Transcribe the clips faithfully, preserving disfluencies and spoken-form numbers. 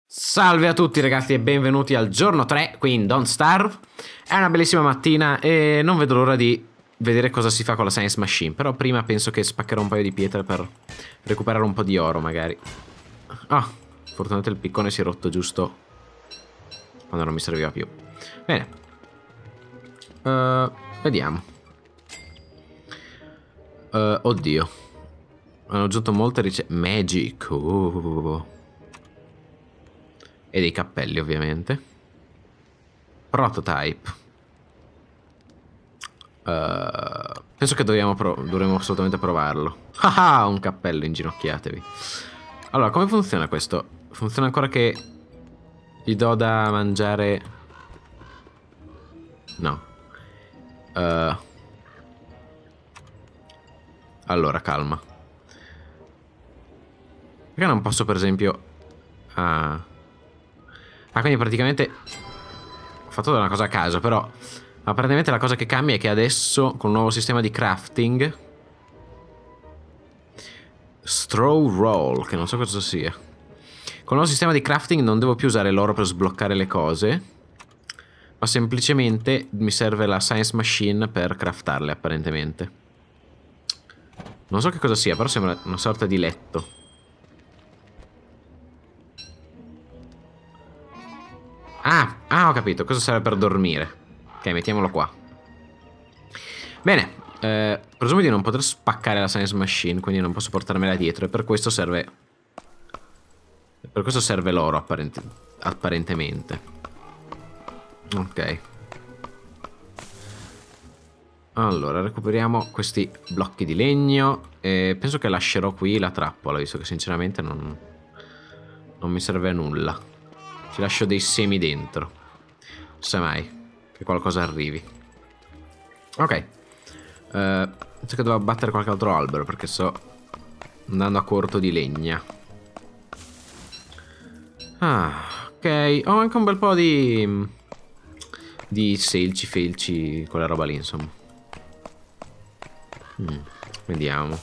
Salve a tutti ragazzi e benvenuti al giorno tre qui in Don't Starve. È una bellissima mattina e non vedo l'ora di vedere cosa si fa con la Science Machine. Però prima penso che spaccherò un paio di pietre per recuperare un po' di oro magari. Ah, fortunatamente il piccone si è rotto giusto quando non mi serviva più. Bene, uh, vediamo. uh, Oddio, hanno aggiunto molte ricette. Magic, oh. E dei cappelli ovviamente. Prototype. uh, Penso che dobbiamo dovremmo assolutamente provarlo. Ah, un cappello, inginocchiatevi. Allora, come funziona questo? Funziona ancora che gli do da mangiare? No. uh, Allora, calma. Perché non posso per esempio... Ah, ah quindi praticamente ho fatto una cosa a caso, però apparentemente la cosa che cambia è che adesso con un nuovo sistema di crafting, Straw Roll, che non so cosa sia, con il nuovo sistema di crafting non devo più usare l'oro per sbloccare le cose, ma semplicemente mi serve la Science Machine per craftarle apparentemente. Non so che cosa sia, però sembra una sorta di letto. Ah, ah, ho capito, cosa serve per dormire. Ok, mettiamolo qua. Bene, eh, presumo di non poter spaccare la Science Machine, quindi non posso portarmela dietro. E per questo serve... Per questo serve l'oro, apparente... apparentemente. Ok. Allora, recuperiamo questi blocchi di legno. E penso che lascerò qui la trappola, visto che sinceramente non... non mi serve a nulla. Ci lascio dei semi dentro, se mai che qualcosa arrivi. Ok, uh, penso che devo abbattere qualche altro albero perché sto andando a corto di legna. Ah, ok, ho anche un bel po' di di selci, felci, quella roba lì, insomma. mm, Vediamo.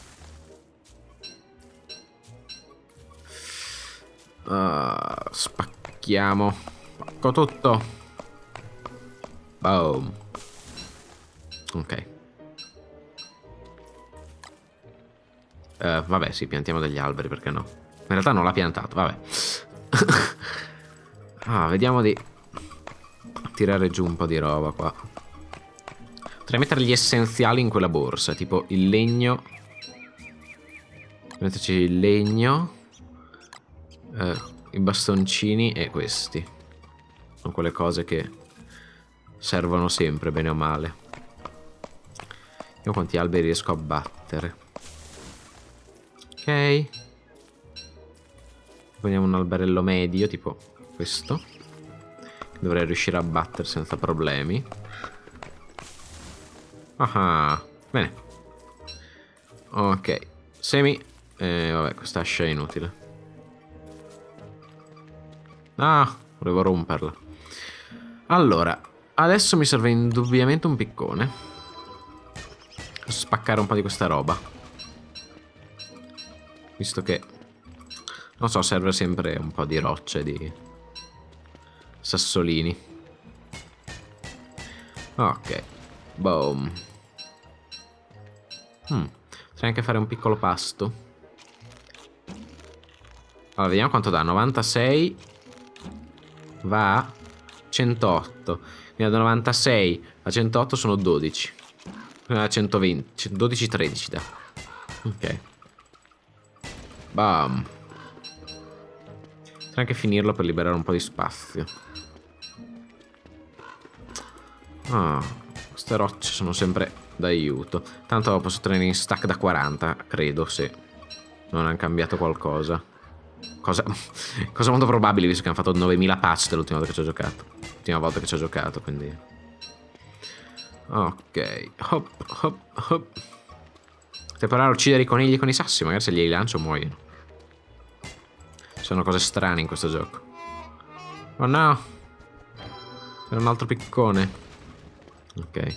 uh, Spacchiamo. Spacco tutto. Boom. Ok. uh, Vabbè, sì, piantiamo degli alberi, perché no? In realtà non l'ha piantato, vabbè. Ah, vediamo di tirare giù un po' di roba qua. Potrei mettere gli essenziali in quella borsa, tipo il legno. Metterci il legno, uh, i bastoncini e questi. Sono quelle cose che servono sempre, bene o male. Vediamo quanti alberi riesco a battere. Ok. Prendiamo un alberello medio, tipo questo. Dovrei riuscire a battere senza problemi. Ah, bene. Ok. Semi. Eh, vabbè, questa ascia è inutile. Ah, volevo romperla. Allora, adesso mi serve indubbiamente un piccone. Posso spaccare un po' di questa roba, visto che, non so, serve sempre un po' di rocce, di sassolini. Ok, boom. Hmm. Potrei anche fare un piccolo pasto. Allora, vediamo quanto dà. novantasei va a centootto. Quindi da novantasei a centootto sono dodici. A centoventi, dodici, tredici da. Ok. Bam. Potrei anche finirlo per liberare un po' di spazio. Ah, queste rocce sono sempre d'aiuto. Tanto posso tenere in stack da quaranta, credo, se non hanno cambiato qualcosa. Cosa, cosa molto probabile, visto che hanno fatto novemila patch dall'ultima volta che ci ho giocato. L'ultima volta che ci ho giocato, quindi... Ok. Hop, hop, hop. Stai provare a uccidere i conigli con i sassi, magari se glieli lancio muoiono. Ci sono cose strane in questo gioco. Oh no! C'era un altro piccone. Ok.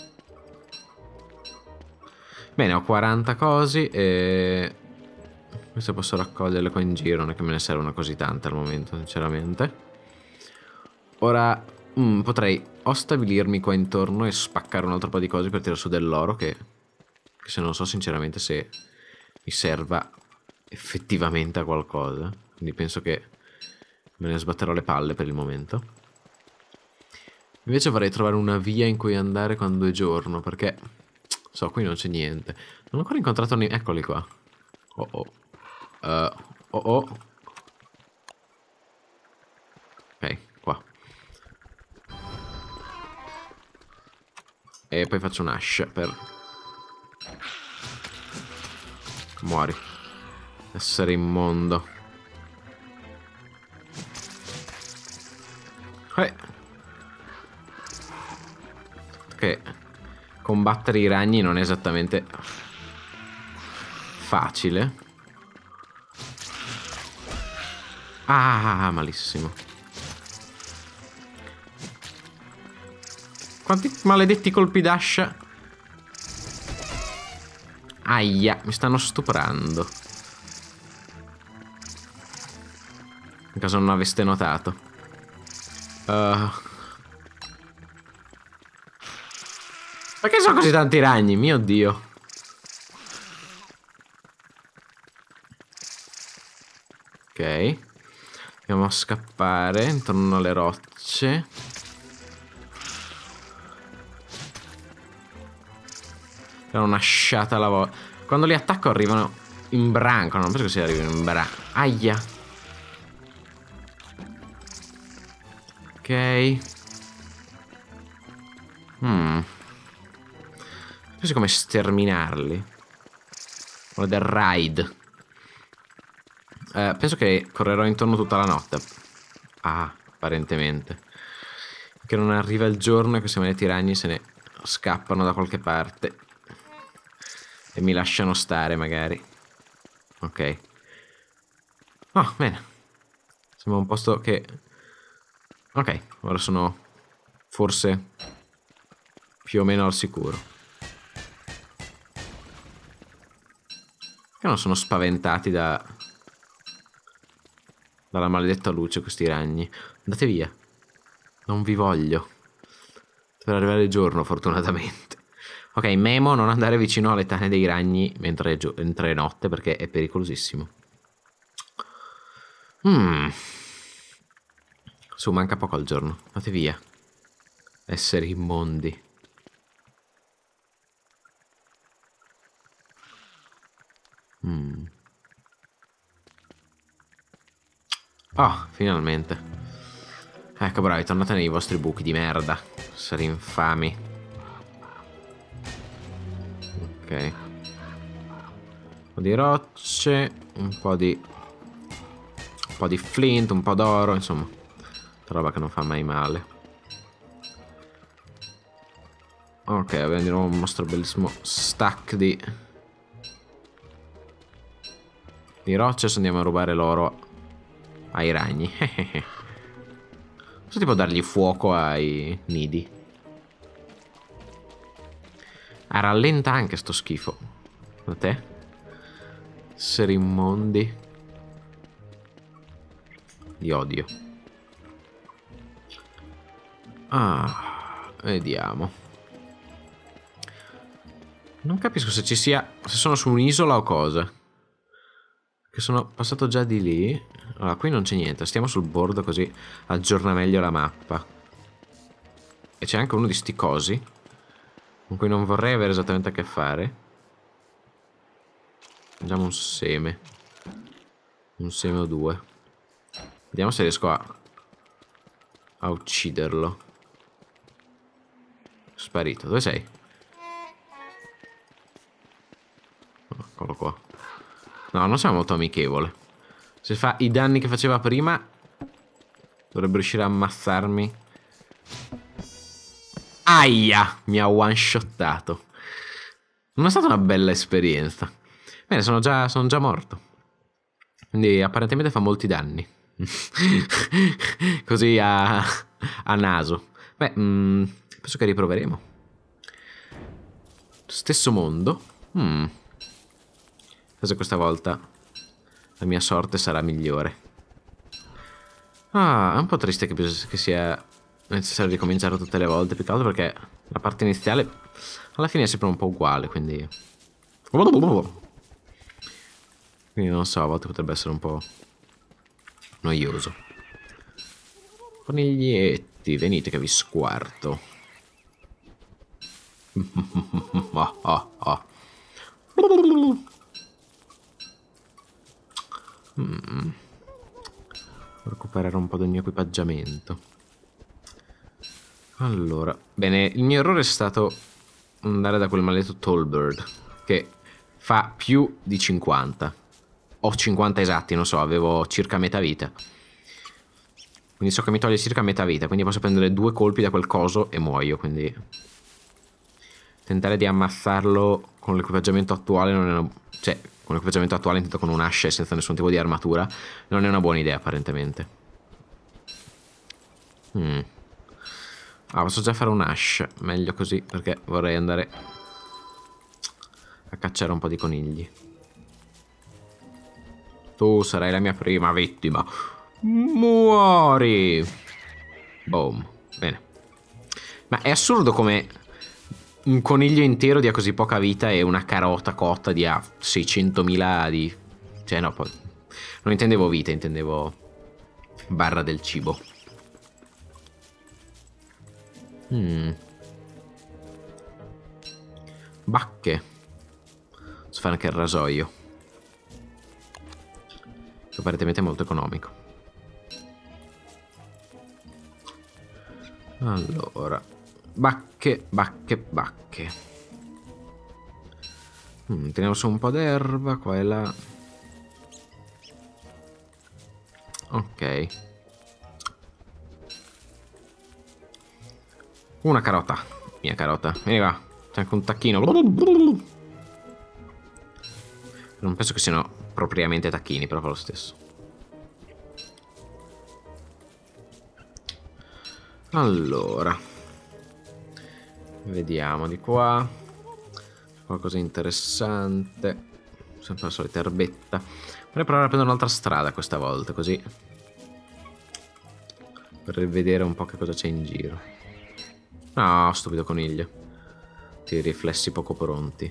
Bene, ho quaranta cosi e... Queste posso raccoglierle qua in giro, non è che me ne servono così tante al momento, sinceramente. Ora mm, potrei o stabilirmi qua intorno e spaccare un altro po' di cose per tirare su dell'oro, che, che se non so sinceramente se mi serva effettivamente a qualcosa. Quindi penso che me ne sbatterò le palle per il momento. Invece vorrei trovare una via in cui andare quando è giorno, perché so, qui non c'è niente. Non ho ancora incontrato niente. Eccoli qua. Oh oh. Uh, oh oh. Ok, qua. E poi faccio un hash per... Muori. Essere immondo. Eh. Che combattere i ragni non è esattamente facile. Ah, malissimo. Quanti maledetti colpi d'ascia. Aia, mi stanno stuprando. In caso non aveste notato. Uh. Perché sono così tanti ragni? Mio Dio. Ok. Andiamo a scappare intorno alle rocce. Era una sciata alla volta. Quando li attacco arrivano in branco. Non penso che si arrivino in branco. Aia. Ok. Hmm. Non so come sterminarli. Quello del raid. Eh, penso che correrò intorno tutta la notte. Ah, apparentemente. Che non arriva il giorno e questi maledetti ragni se ne scappano da qualche parte. E mi lasciano stare magari. Ok. Oh, bene. Sembra un posto che... Ok, ora sono forse più o meno al sicuro. Che non sono spaventati da... dalla maledetta luce questi ragni. Andate via. Non vi voglio. Per arrivare il giorno, fortunatamente. Ok, Memo, non andare vicino alle tane dei ragni mentre, mentre è notte, perché è pericolosissimo. Mm. Su, manca poco al giorno. Andate via. Esseri immondi. Mm. Oh, finalmente. Ecco, bravi, tornate nei vostri buchi di merda. Esseri infami. Ok. Un po' di rocce, un po' di... un po' di flint, un po' d'oro, insomma. Roba che non fa mai male. Ok, abbiamo di nuovo un nostro bellissimo stack di... di rocce, adesso andiamo a rubare l'oro ai ragni. Posso tipo dargli fuoco ai nidi. Ah, rallenta anche sto schifo. Da te? Esseri immondi. Li odio. Ah, vediamo. Non capisco se ci sia... se sono su un'isola o cosa. Che sono passato già di lì. Allora, qui non c'è niente. Stiamo sul bordo così aggiorna meglio la mappa. E c'è anche uno di sti cosi con cui non vorrei avere esattamente a che fare. Mangiamo un seme. Un seme o due. Vediamo se riesco a... a ucciderlo. Sparito. Dove sei? Eccolo qua. No, non siamo molto amichevole. Se fa i danni che faceva prima, dovrebbe riuscire a ammazzarmi. Aia! Mi ha one-shottato. Non è stata una bella esperienza. Bene, sono già, sono già morto. Quindi apparentemente fa molti danni. Così a, a naso. Beh, mh, penso che riproveremo. Stesso mondo. Mm. Cosa questa volta la mia sorte sarà migliore. Ah, è un po' triste che, che sia necessario ricominciare tutte le volte, più che altro perché la parte iniziale alla fine è sempre un po' uguale, quindi... Quindi non so, a volte potrebbe essere un po' noioso. Coniglietti, venite che vi squarto. Oh, oh, oh. Mm. Recuperare un po' del mio equipaggiamento. Allora, bene, il mio errore è stato andare da quel maledetto Tallbird, che fa più di cinquanta. Ho cinquanta esatti, non so, avevo circa metà vita. Quindi so che mi toglie circa metà vita, quindi posso prendere due colpi da quel coso e muoio, quindi... Tentare di ammazzarlo con l'equipaggiamento attuale non è una... Cioè, con l'equipaggiamento attuale intendo con un'ascia senza nessun tipo di armatura, non è una buona idea apparentemente. Hmm. Ah, posso già fare un'ascia, meglio così, perché vorrei andare a cacciare un po' di conigli. Tu sarai la mia prima vittima. Muori! Boom. Bene. Ma è assurdo come un coniglio intero dia così poca vita e una carota cotta dia seicentomila di... Cioè no, poi... Non intendevo vita, intendevo barra del cibo. Hmm. Bacche. Posso fare anche il rasoio, che apparentemente è molto economico. Allora, bacche, bacche, bacche. Mm, teniamo su un po' d'erba qua e là. Ok. Una carota. Mia carota. Vieni va. C'è anche un tacchino. Non penso che siano propriamente tacchini, però fa lo stesso. Allora, vediamo di qua. Qualcosa interessante. Sempre la solita erbetta. Vorrei provare a prendere un'altra strada questa volta, così. Per vedere un po' che cosa c'è in giro. No, stupido coniglio. Ti riflessi poco pronti.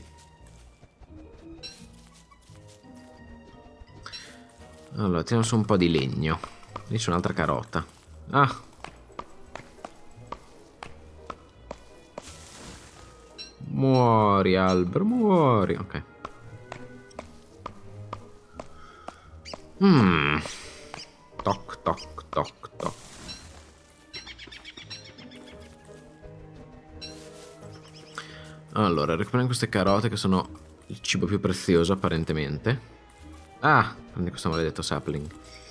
Allora, tiriamo su un po' di legno. Lì c'è un'altra carota. Ah. Muori, albero, muori. Ok. Mmm. Toc, toc, toc, toc. Allora, recuperiamo queste carote che sono il cibo più prezioso apparentemente. Ah, prendi questo maledetto sapling.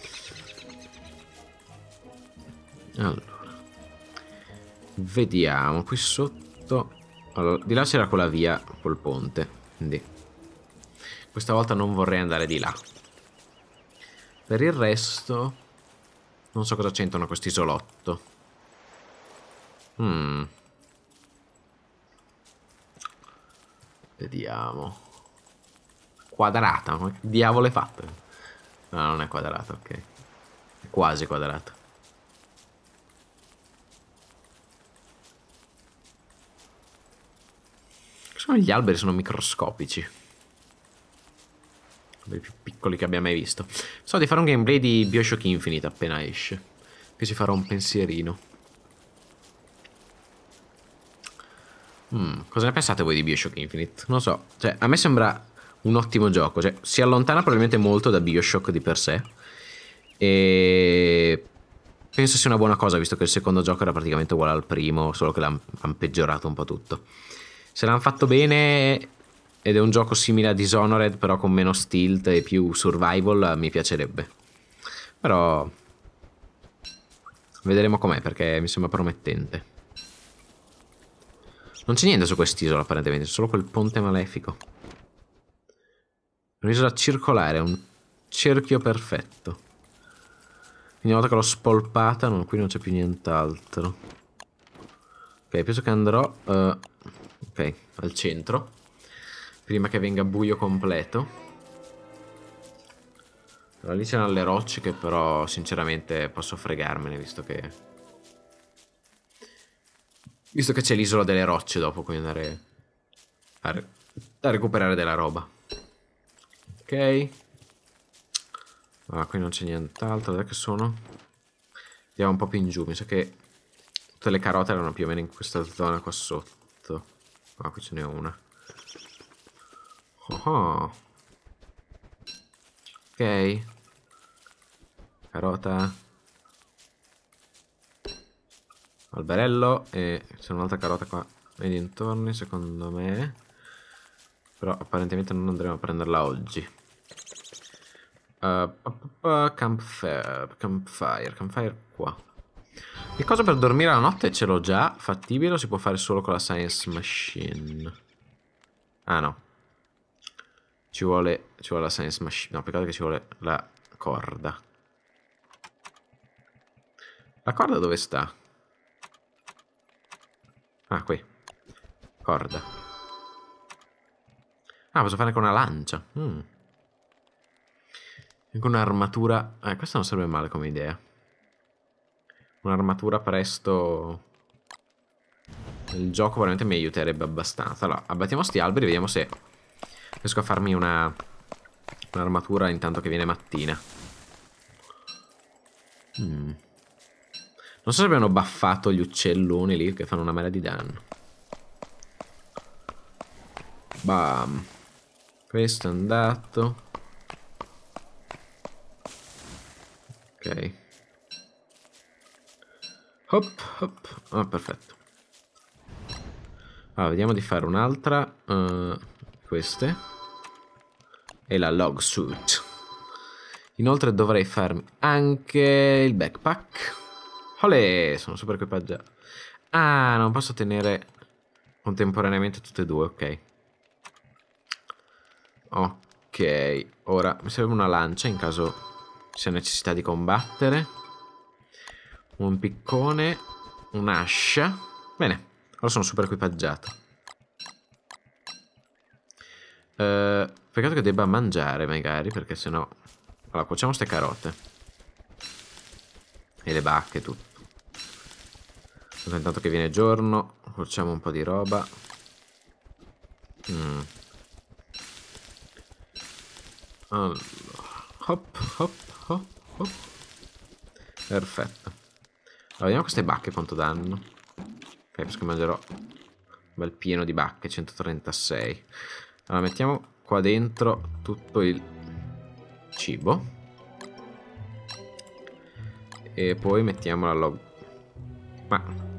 Allora, vediamo qui sotto. Allora, di là c'era quella via col ponte, quindi questa volta non vorrei andare di là. Per il resto non so cosa c'entrano questo isolotto. Hmm. Vediamo. Quadrata, ma che diavolo è fatta? No, non è quadrata, ok. È quasi quadrata. Sono gli alberi, sono microscopici. Quelli più piccoli che abbia mai visto. So di fare un gameplay di BioShock Infinite appena esce, che ci farò un pensierino. Mm, cosa ne pensate voi di BioShock Infinite? Non so, cioè a me sembra un ottimo gioco, cioè si allontana probabilmente molto da BioShock di per sé e penso sia una buona cosa visto che il secondo gioco era praticamente uguale al primo, solo che l'hanno peggiorato un po' tutto. Se l'hanno fatto bene ed è un gioco simile a Dishonored però con meno stealth e più survival mi piacerebbe, però vedremo com'è perché mi sembra promettente. Non c'è niente su quest'isola apparentemente, solo quel ponte malefico. È un'isola circolare, un cerchio perfetto. Quindi una volta che l'ho spolpata, no, qui non c'è più nient'altro. Ok, penso che andrò uh, ok, al centro, prima che venga buio completo. Allora, lì c'erano le rocce che però sinceramente posso fregarmene, visto che... Visto che c'è l'isola delle rocce dopo, quindi andare a, re a recuperare della roba. Ok. Ah, qui non c'è nient'altro. Dov'è che sono? Andiamo un po' più in giù. Mi sa che tutte le carote erano più o meno in questa zona qua sotto. Ah, qui ce n'è una. Oh, oh. Ok. Carota. Alberello. E c'è un'altra carota qua nei dintorni, secondo me. Però apparentemente non andremo a prenderla oggi. Uh, campfire, campfire, campfire qua. Il coso per dormire la notte ce l'ho già. Fattibile o si può fare solo con la science machine? Ah no. Ci vuole, ci vuole la science machine. No, peccato che ci vuole la corda. La corda dove sta? Ah, qui. Corda. Ah, posso fare con una lancia. Mm. Con un'armatura. Eh, questa non sarebbe male come idea. Un'armatura presto. Il gioco veramente mi aiuterebbe abbastanza. Allora, abbattiamo sti alberi e vediamo se riesco a farmi una un'armatura intanto che viene mattina. Mm. Non so se abbiano buffato gli uccelloni lì che fanno una mela di danno. Bam. Questo è andato. Ok. Hop, hop. Ah, perfetto. Allora, vediamo di fare un'altra. Uh, queste. E la log suit. Inoltre dovrei farmi anche il backpack. Olè, sono super equipaggiato. Ah, non posso tenere contemporaneamente tutte e due, ok. Ok, ora mi serve una lancia in caso sia necessità di combattere. Un piccone, un'ascia. Bene, ora sono super equipaggiato. uh, Peccato che debba mangiare magari, perché sennò... Allora, cuociamo ste carote e le bacche, tutto. Intanto che viene giorno, cuociamo un po' di roba. mm. Allora, hop, hop, hop, hop. Perfetto. Allora, vediamo queste bacche quanto danno. Ok, penso che mangerò un bel pieno di bacche, centotrentasei. Allora, mettiamo qua dentro tutto il cibo. E poi mettiamo la log. Ma...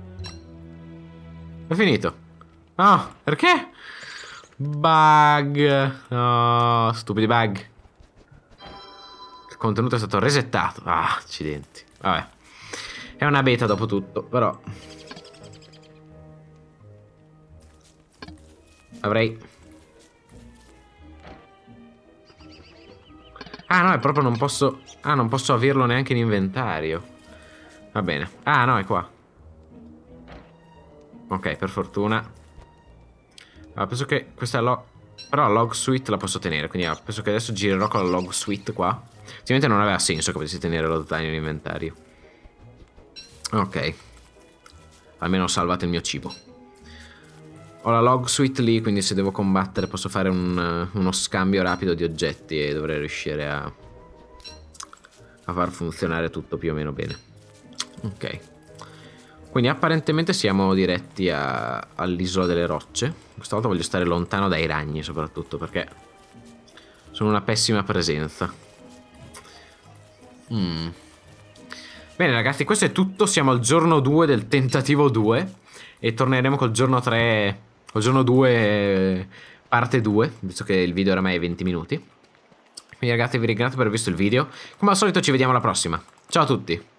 è finito. No, perché? Bug. No, stupidi bug. Il contenuto è stato resettato. Ah, accidenti. Vabbè. È una beta dopo tutto, però avrei... Ah no, è proprio non posso... Ah, non posso averlo neanche in inventario. Va bene. Ah no, è qua. Ok, per fortuna. Allora, penso che questa log... Però la log suite la posso tenere, quindi ah, penso che adesso girerò con la log suite qua. Ovviamente non aveva senso che potessi tenere lo zaino in inventario. Ok. Almeno ho salvato il mio cibo. Ho la log suite lì, quindi se devo combattere posso fare un, uno scambio rapido di oggetti e dovrei riuscire a, a far funzionare tutto più o meno bene. Ok. Quindi apparentemente siamo diretti all'isola delle rocce. Questa volta voglio stare lontano dai ragni soprattutto perché sono una pessima presenza. Mm. Bene ragazzi, questo è tutto. Siamo al giorno due del tentativo due e torneremo col giorno tre... Col giorno due parte due, visto che il video oramai è venti minuti. Quindi ragazzi vi ringrazio per aver visto il video. Come al solito ci vediamo alla prossima. Ciao a tutti.